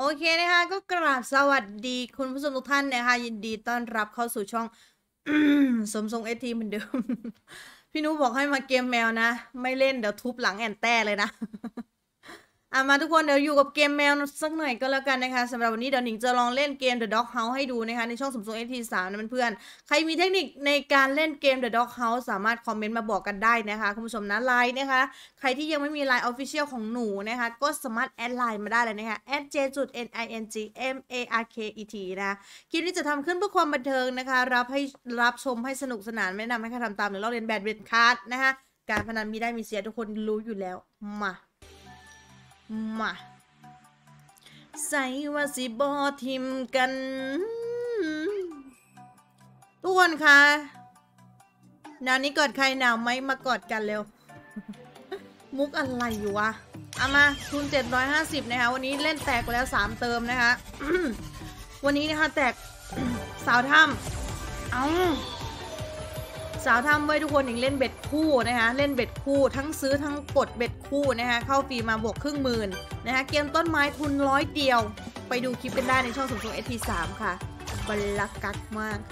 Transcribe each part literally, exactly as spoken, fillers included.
โอเคนะคะก็กราบสวัสดีคุณผู้ชมทุกท่านนะคะยินดีต้อนรับเข้าสู่ช่องสมทรงเอทีเหมือนเดิม พี่นุ๊กบอกให้มาเกมแมวนะไม่เล่นเดี๋ยวทุบหลังแอนแต้เลยนะ อ่ะมาทุกคนเดี๋ยวอยู่กับเกมแมวสักหน่อยก็แล้วกันนะคะสำหรับวันนี้เดี๋ยวหนิงจะลองเล่นเกม The Dog House ให้ดูนะคะในช่องสมทรง เอ ที สามนะเพื่อนๆใครมีเทคนิคในการเล่นเกม The Dog House สามารถคอมเมนต์มาบอกกันได้นะคะคุณผู้ชมนะไลน์นะคะใครที่ยังไม่มีไลน์ Official ของหนูนะคะก็สามารถแอดไลน์มาได้เลยนะคะ แอท เจ เอ็น ไอ เอ็น จี เอ็ม เอ อาร์ เค อี ที นะคลิปนี้จะทำขึ้นเพื่อความบันเทิงนะคะรับให้รับชมให้สนุกสนานไม่แนะนำให้ใครทำตามหรือลอกเลียนแบบเด็ดขาดนะคะการพนันมีได้มีเสียทุกคนรู้อยู่แล้วมามาใส่ว่าสิบอทิมกันทุกคนคะหนาวนี้กอดใครหนาวไหมมากอดกันเร็ว มุกอะไรอยู่วะเอามาทุนเจ็ดร้อยห้าสิบนะคะวันนี้เล่นแตกไปแล้วสามเติมนะคะ วันนี้นะคะแตก สาวถ้ำเอาสาวถ้ำไว้ทุกคนอีกเล่นเบ็ดคู่นะคะเล่นเบ็ดคู่ทั้งซื้อทั้งกดเบ็ดคู่นะคะเข้าฟรีมาบวกครึ่งหมื่นนะคะเกมต้นไม้ทุนร้อยเดียวไปดูคลิปกันได้ในช่องสมทรง เอ ที สาม ค่ะบรรลักกักมาก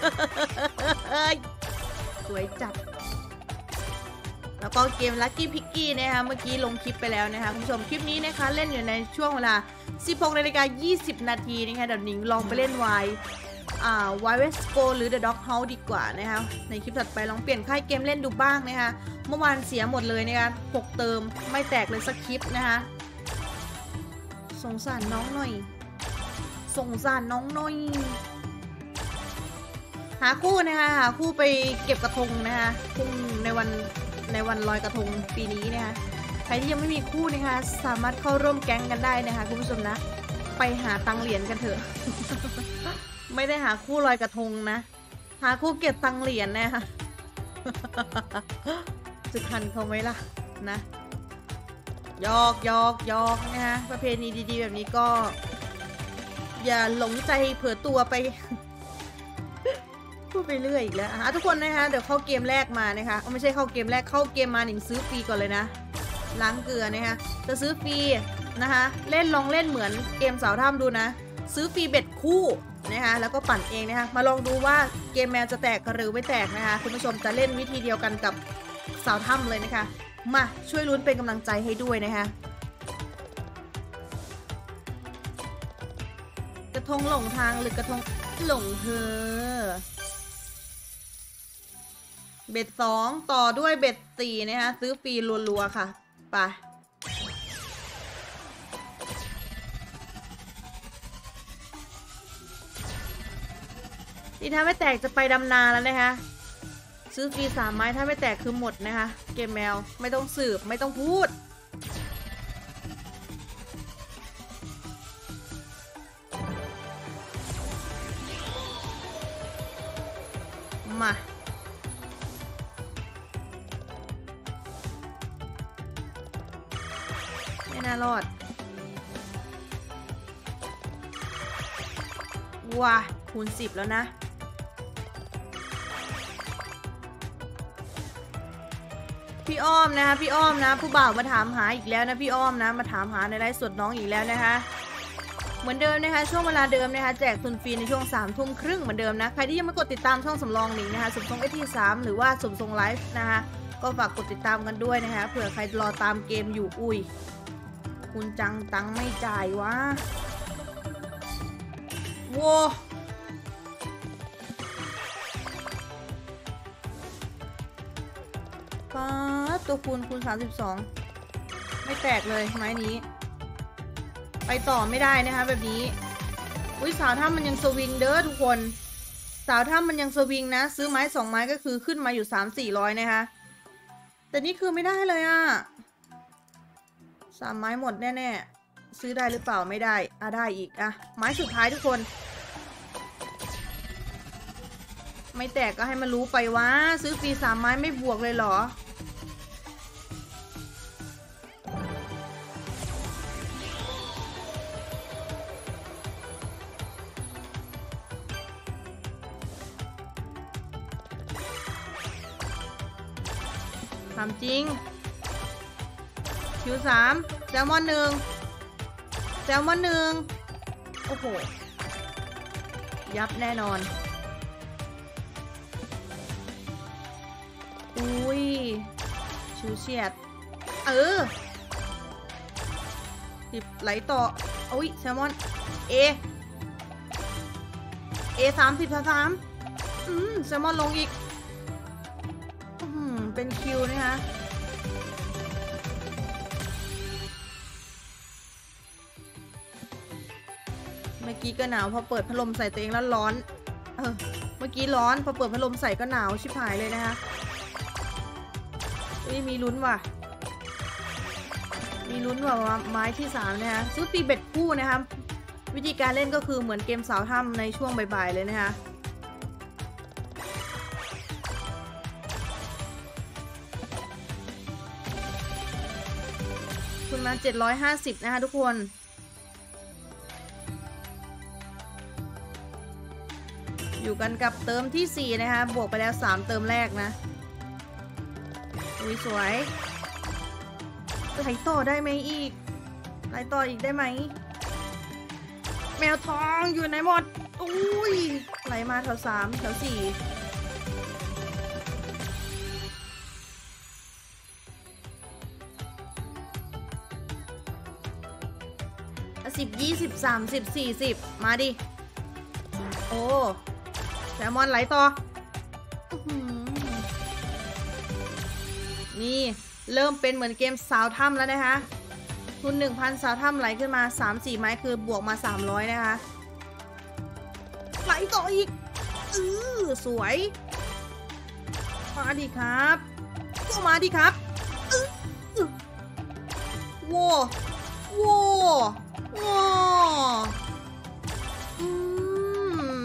สวยจัดแล้วก็เกม Lucky Picky นะคะเมื่อกี้ลงคลิปไปแล้วนะคะคุณผู้ชมคลิปนี้นะคะเล่นอยู่ในช่วงเวลา สิบหกนาฬิกายี่สิบ นาทีนะคะเดี๋ยวหนิงลองไปเล่นไวอ่า Wild West Go หรือ The Dog House ดีกว่านะคะในคลิปถัดไปลองเปลี่ยนค่ายเกมเล่นดูบ้างนะคะเมื่อวานเสียหมดเลยนะคะหกเติมไม่แตกเลยสักคลิปนะคะสงสารน้องหน่อยสงสารน้องหน่อยหาคู่นะคะหาคู่ไปเก็บกระทงนะคะคู่ในวันในวันลอยกระทงปีนี้นะคะใครที่ยังไม่มีคู่นะคะสามารถเข้าร่วมแก๊งกันได้นะคะคุณผู้ชมนะไปหาตังเหรียญกันเถอะ ไม่ได้หาคู่ลอยกระทงนะหาคู่เก็บตังเหรียญนะคะ จะทันเขาไหมล่ะนะยอกยอกยอกนะคะประเพณีดีๆแบบนี้ก็อย่าหลงใจเผลอตัวไป พูดไปเรื่อยอีกแล้วอ่ะทุกคนนะคะเดี๋ยวเข้าเกมแรกมานะคะไม่ใช่เข้าเกมแรกเข้าเกมมาหนิงซื้อฟรีก่อนเลยนะล้างเกลือนะคะจะซื้อฟรีนะคะเล่นลองเล่นเหมือนเกมสาวถ้ำดูนะซื้อฟรีเบ็ดคู่นะคะแล้วก็ปั่นเองนะคะมาลองดูว่าเกมแมวจะแตกหรือไม่แตกนะคะคุณผู้ชมจะเล่นวิธีเดียวกันกับสาวถ้ำเลยนะคะมาช่วยลุ้นเป็นกำลังใจให้ด้วยนะคะกระทงหลงทางหรือกระทงหลงเธอเบ็ดสองต่อด้วยเบ็ดสี่นะคะซื้อฟรีรัวๆค่ะไปนี่ถ้าไม่แตกจะไปดำนาแล้วนะคะซื้อฟรีสามไม้ถ้าไม่แตกคือหมดนะคะเกมแมวไม่ต้องสืบไม่ต้องพูดมาไม่น่ารอดว้าคูณสิบแล้วนะพี่อ้อมนะคะพี่อ้อมนะผู้บ่าวมาถามหาอีกแล้วนะพี่อ้อมนะมาถามหาในไลฟ์สดน้องอีกแล้วนะคะเหมือนเดิมนะคะช่วงเวลาเดิมนะคะแจกทุนฟรีในช่วงสามทุ่มครึ่งเหมือนเดิมนะใครที่ยังไม่กดติดตามช่องสำรองหนิงนะคะสมทรง เอ ที สามหรือว่าสมทรงไลฟ์นะคะก็ฝากกดติดตามกันด้วยนะคะเผื่อใครรอตามเกมอยู่อุ้ยคุณจังตังไม่จ่ายวะโว้ป้าตัวคูณคูณสามสิบสองไม่แตกเลยไม้นี้ไปต่อไม่ได้นะคะแบบนี้อุ้ยสาวถ้ำมันยังสวิงเด้อทุกคนสาวถ้ำมันยังสวิงนะซื้อไม้สองไม้ก็คือขึ้นมาอยู่สามสี่ร้อยนะคะแต่นี่คือไม่ได้เลยอะสามไม้หมดแน่ๆซื้อได้หรือเปล่าไม่ได้อ่ะได้อีกอ่ะไม้สุดท้ายทุกคนไม่แตกก็ให้มันรู้ไปว่าซื้อฟรีสามไม้ไม่บวกเลยเหรอถามจริงคิวสามแซลมอนหนึ่งแซลมอนหนึ่งโอ้โหยับแน่นอนอุ้ยชิวเฉียดเออติดไหลต่ออุ้ยแซลมอนเอเอสามสิบสามอืมแซลมอนลงอีกอืมเป็นคิวนะคะเมื่อกี้ก็หนาวพอเปิดพัดลมใส่ตัวเองแล้วร้อนเออเมื่อกี้ร้อนพอเปิดพัดลมใส่ก็หนาวชิบหายเลยนะคะอุ้ยมีลุ้นว่ะมีลุ้นว่ะไม้ที่สามนะคะซื้อตีเบ็ดคู่นะคะวิธีการเล่นก็คือเหมือนเกมสาวถ้ำในช่วงบ่ายๆเลยนะคะคุณมาเจ็ดร้อยห้าสิบนะคะทุกคนอยู่กันกับเติมที่สี่นะคะบวกไปแล้วสามเติมแรกนะอุ้ยสวยไหลต่อได้ไหมอีกไหลต่ออีกได้ไหมแมวทองอยู่ไหนหมดอุ้ยไหลมาแถวสามแถวสี่สิบยี่สิบสามสิบสี่สิบมาดิโอ้แซลมอนไหลต่อนี่เริ่มเป็นเหมือนเกมสาวถ้ำแล้วนะคะทุน หนึ่งพัน สาวถ้ำไหลขึ้นมา สามสี่ ไม้คือบวกมาสามร้อยนะคะไหลต่ออีกอือสวยมาดิครับก็มาดิครับอื้อโว้โว้โว้อืม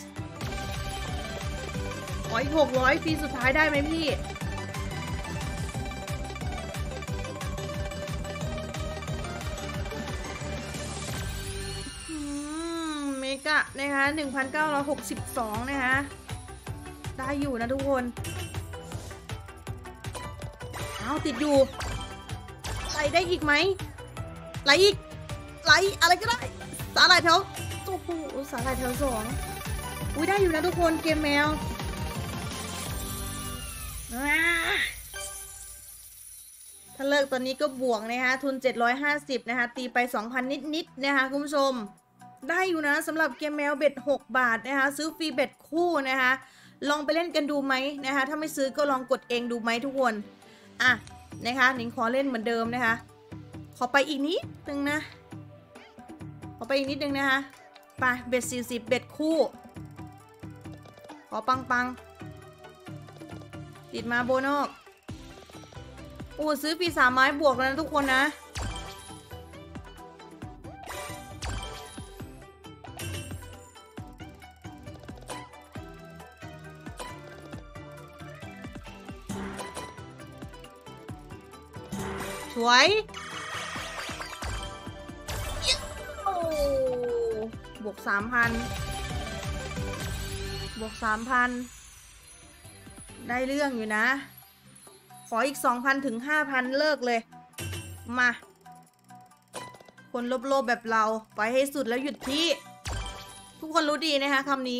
ขออีกหกร้อยฟรีสุดท้ายได้ไหมพี่กะนะคะ หนึ่งพันเก้าร้อยหกสิบสอง นะคะได้อยู่นะทุกคนเอาติดอยู่ไหลได้อีกไหมไหลอีกไหลอะไรก็ได้สาหร่ายแถวโอ้โหสาหร่ายแถวสองอุ้ยได้อยู่นะทุกคนเกมแมวถ้าเลิกตอนนี้ก็บวกนะคะทุนเจ็ดร้อยห้าสิบนะคะตีไป สองพัน นิดๆนะคะคุณผู้ชมได้อยู่นะสำหรับเกมแมวเบ็ดหกบาทนะคะซื้อฟรีเบ็ดคู่นะคะลองไปเล่นกันดูไหมนะคะถ้าไม่ซื้อก็ลองกดเองดูไหมทุกคนอ่ะนะคะหนิงขอเล่นเหมือนเดิมนะคะขอไปอีกนิดนึงนะขอไปอีกนิดนึงนะคะไปเบ็ดสี่สิบเบ็ดคู่ขอปังปังติดมาโบนอกโอ้ซื้อฟรีสามไม้บวกแล้วนะทุกคนนะสวยโอ้บวกสามพันบวกสามพันได้เรื่องอยู่นะขออีกสองพันถึงห้าพันเลิกเลยมาคนโลภๆแบบเราไปให้สุดแล้วหยุดที่ทุกคนรู้ดีนะคะคำนี้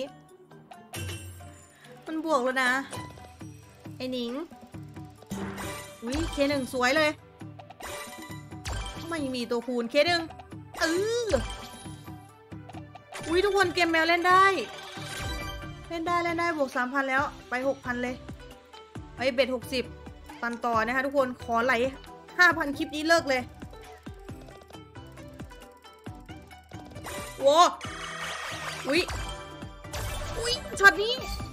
มันบวกแล้วนะไอ้หนิงวิเคหนึ่งสวยเลยไม่มีตัวคูณเคหนึ่งเอออุ้ยทุกคนเกมแมวเล่นได้เล่นได้เล่นได้บวกสามพันแล้วไปหกพันเลยไปเบ็ดหกสิบปันต่อนะคะทุกคนขอไหลห้าพันคลิปนี้เลิกเลยโว้อุ้ยอุ้ยช็อตนี้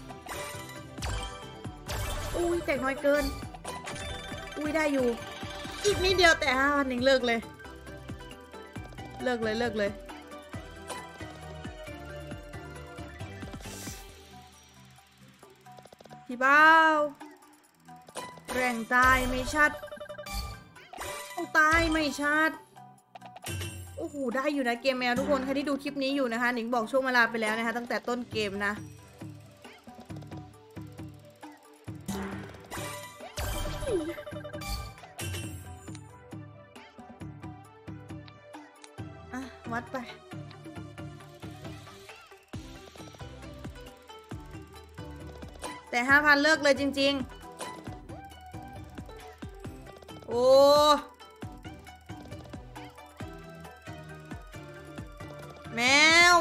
อุ้ยแตกน้อยเกินอุ้ยได้อยู่อีกนิดเดียวแต่ห้าพันหนึ่งเลิกเลยเลิกเลยเลิกเลยพี่เบ้าแรงตายไม่ชัดตายไม่ชัดโอ้โหได้อยู่นะเกมแมวทุกคนใครที่ดูคลิปนี้อยู่นะคะหนิงบอกช่วงเวลาไปแล้วนะคะตั้งแต่ต้นเกมนะวัดไปแต่ห้าพันเลิกเลยจริงๆโอ้แมว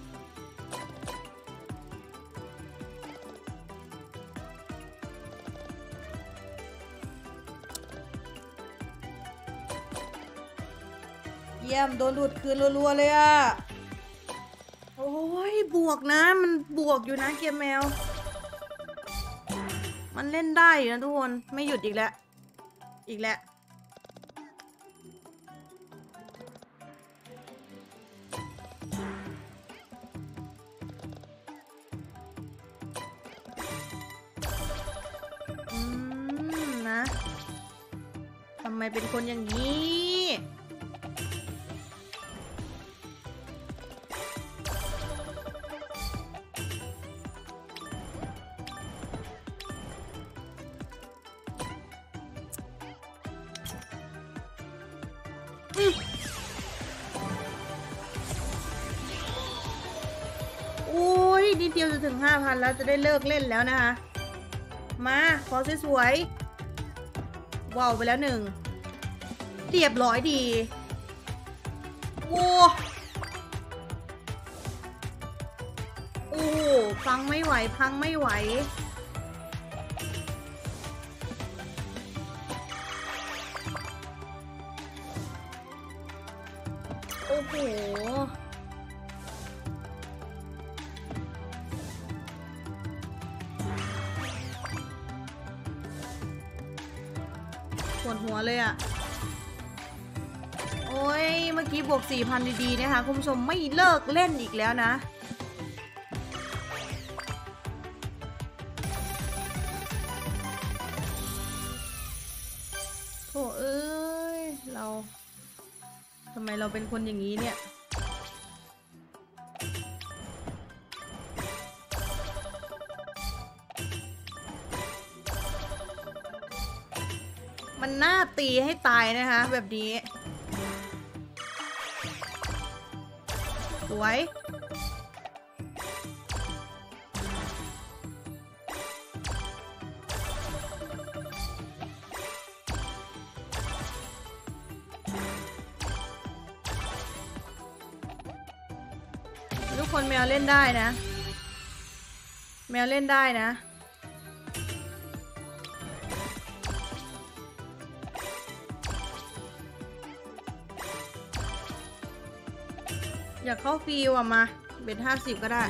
เยี่ยมโดนดูดคืนรัวๆเลยอะโอ้ยบวกนะมันบวกอยู่นะเกมแมวมันเล่นได้อยู่นะทุกคนไม่หยุดอีกแล้วอีกแล้วอืมนะทำไมเป็นคนอย่างนี้โอ้ยนิดเดียวจะถึงห้าพันแล้วจะได้เลิกเล่นแล้วนะคะมาขอสวยๆว้าวไปแล้วหนึ่งเรียบร้อยดีโอ้โอ้พังไม่ไหวพังไม่ไหวโอ้โหปวดหัวเลยอะโอ้ยเมื่อกี้บวก สี่พัน ดีๆนะคะคุณผู้ชมไม่เลิกเล่นอีกแล้วนะโธ่เอ้ยเราทำไมเราเป็นคนอย่างนี้เนี่ยมันน่าตีให้ตายนะคะแบบนี้สวยทุกคนแมวเล่นได้นะแมวเล่นได้นะอยากเข้าฟรีว่ะมาเบ็ดห้าสิบก็ได้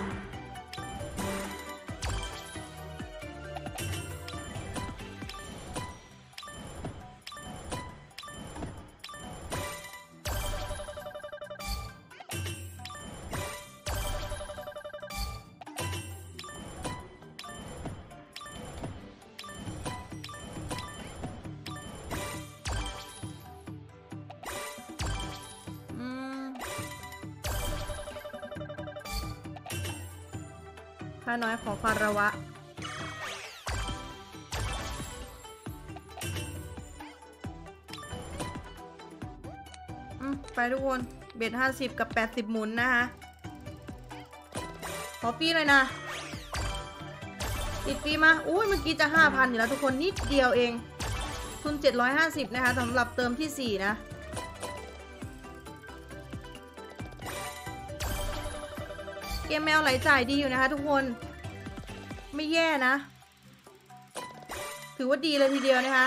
ข้าน้อยขอคารวะอืมไปทุกคนเบ็ดห้าสิบกับแปดสิบหมุนนะคะขอฟรีเลยนะติดฟรีมาอุ้ยเมื่อกี้จะห้าพันอยู่แล้วทุกคนนิดเดียวเองทุนเจ็ดร้อยห้าสิบนะคะสำหรับเติมที่สี่นะเกมแมวไหลจ่ายดีอยู่นะคะทุกคนไม่แย่นะถือว่าดีเลยทีเดียวนะคะ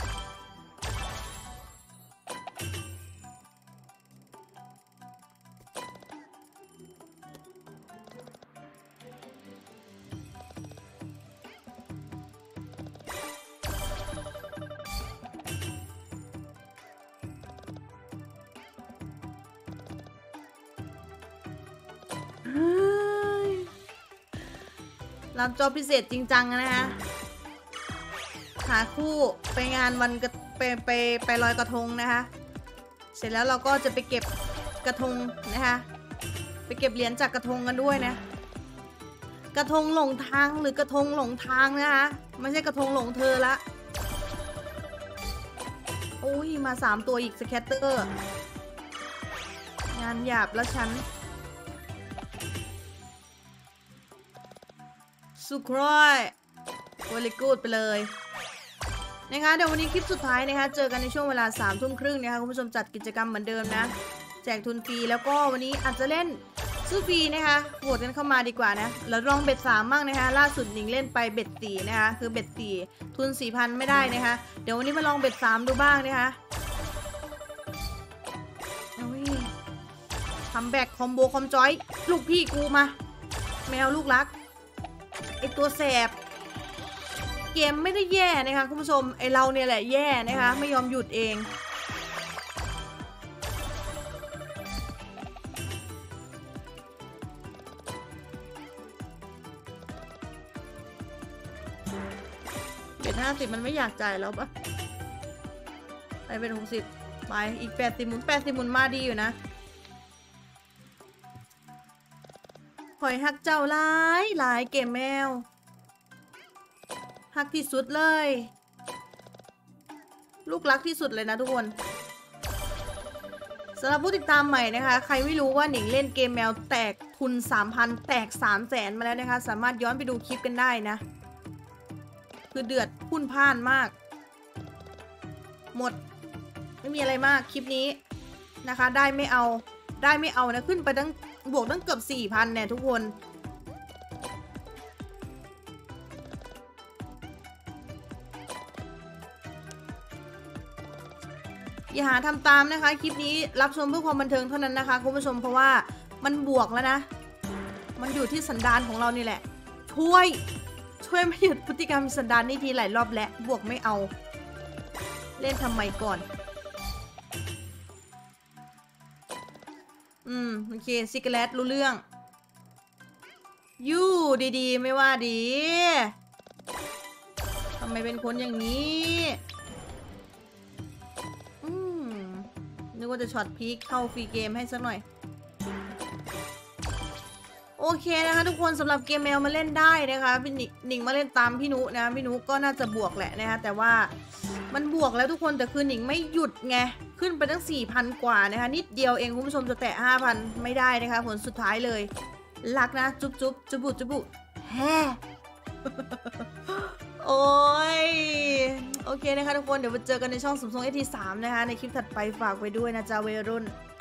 รับจอบพิเศษจริงจังนะคะหาคู่ไปงานวันกระไปไปไปลอยกระทงนะคะเสร็จแล้วเราก็จะไปเก็บกระทงนะคะไปเก็บเหรียญจากกระทงกันด้วยนะกระทงหลงทางหรือกระทงหลงทางนะคะไม่ใช่กระทงหลงเธอละโอ้ยมาสามตัวอีกสแคตเตอร์งานหยาบแล้วฉันสุครอยโอลิกูดไปเลยนะคะเดี๋ยววันนี้คลิปสุดท้ายนะคะเจอกันในช่วงเวลาสามทุ่มครึ่งนะคะคุณผู้ชมจัดกิจกรรมเหมือนเดิมนะแจกทุนฟรีแล้วก็วันนี้อาจจะเล่นซื้อฟรีนะคะโหวตกันเข้ามาดีกว่านะแล้วลองเบ็ดสามบ้างนะคะล่าสุดหนิงเล่นไปเบ็ดสี่นะคะคือเบ็ดสี่ทุนสี่พันไม่ได้นะคะเดี๋ยววันนี้มาลองเบ็ดสามดูบ้างนะคะทำแบกคอมโบคอมจอยลูกพี่กูมาแมวลูกรักไอตัวแสบเกมไม่ได้แย่นะคะคุณผู้ชมไอเราเนี่ยแหละแย่นะคะไม่ยอมหยุดเองเบ็ดห้าสิบมันไม่อยากจ่ายแล้วปะไปเป็นหกสิบไปอีกแปดสิบหมุนแปดสิบหมุนมาดีอยู่นะหอยฮักเจ้าหลายหลายเกมแมวฮักที่สุดเลยลูกรักที่สุดเลยนะทุกคนสำหรับผู้ติดตามใหม่นะคะใครไม่รู้ว่าหนิงเล่นเกมแมวแตกทุน สามพัน แตก สามแสน มาแล้วนะคะสามารถย้อนไปดูคลิปกันได้นะคือเดือดพุ่นพ่านมากหมดไม่มีอะไรมากคลิปนี้นะคะได้ไม่เอาได้ไม่เอานะขึ้นไปตั้งบวกตั้งเกือบ สี่พัน เนี่ยทุกคนอย่าหาทำตามนะคะคลิปนี้รับชมเพื่อความบันเทิงเท่านั้นนะคะคุณผู้ชมเพราะว่ามันบวกแล้วนะมันอยู่ที่สันดานของเรานี่แหละช่วยช่วยไม่หยุดพฤติกรรมสันดานนี่ทีหลายรอบแล้วบวกไม่เอาเล่นทำไมก่อนอืมโอเคซิกเลตรู้เรื่องยู่ดีๆไม่ว่าดีทำไมเป็นคนอย่างนี้อืมนึกว่าจะช็อตพีคเข้าฟรีเกมให้สักหน่อยโอเคนะคะทุกคนสำหรับเกมแมวมาเล่นได้นะคะพี่หนิงมาเล่นตามพี่นุนะพี่นุก็น่าจะบวกแหละนะคะแต่ว่ามันบวกแล้วทุกคนแต่คือหนิงไม่หยุดไงขึ้นไปตั้ง สี่พัน กว่านะคะนิดเดียวเองคุณผู้ชมจะแตะ ห้าพัน ไม่ได้นะคะผลสุดท้ายเลยรักนะจุ๊บจุ๊บจุบุจุบุแฮ่โอ้ยโอเคนะคะทุกคนเดี๋ยวมาเจอกันในช่อง Samsung เอส ที สามนะคะในคลิปถัดไปฝากไว้ด้วยนะจ๊ะวัยรุ่น